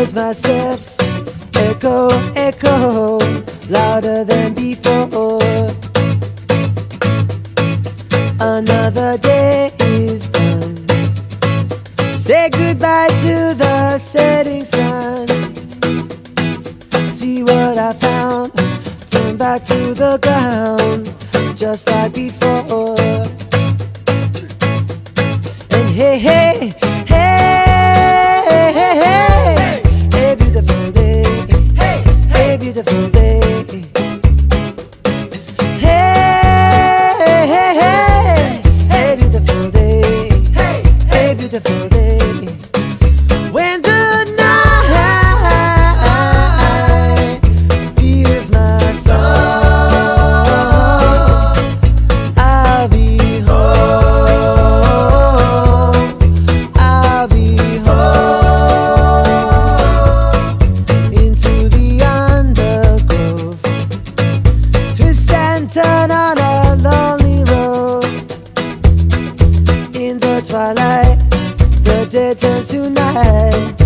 hears my steps echo, echo, louder than before. Another day is done. Say goodbye to the setting sun. See what I found, turn back to the ground, just like before. And hey, hey, hey, hey, hey, hey, beautiful day, hey, hey, beautiful day. Hey, hey, hey, hey, beautiful day, hey, hey, beautiful day. When the night feels my soul, I'll be home, I'll be home, into the undergrowth, twist and turn on a lonely road. In the twilight, the day turns to night.